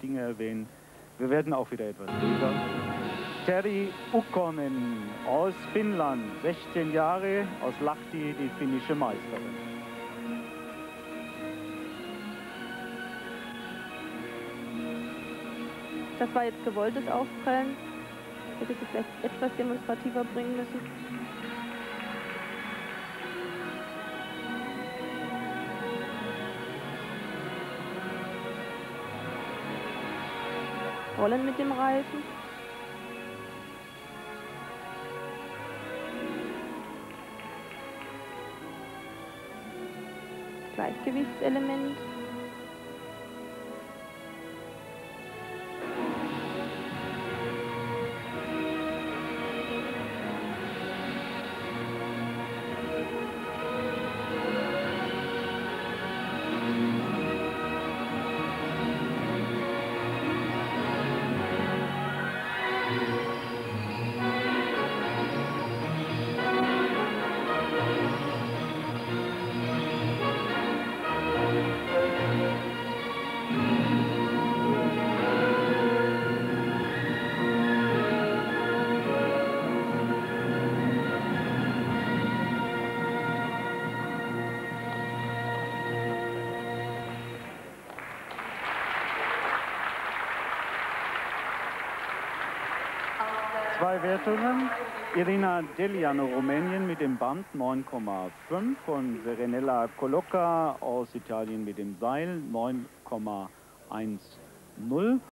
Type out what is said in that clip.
Dinge erwähnen. Wir werden auch wieder etwas lesen. Terhi Ukkonen aus Finnland, 16 Jahre, aus Lahti, die finnische Meisterin. Das war jetzt gewolltes Aufprellen. Hätte sie vielleicht etwas demonstrativer bringen müssen. Rollen mit dem Reifen. Gleichgewichtselement. Zwei Wertungen. Irina Deliano, Rumänien mit dem Band 9,5 und Serenella Colocca aus Italien mit dem Seil 9,10.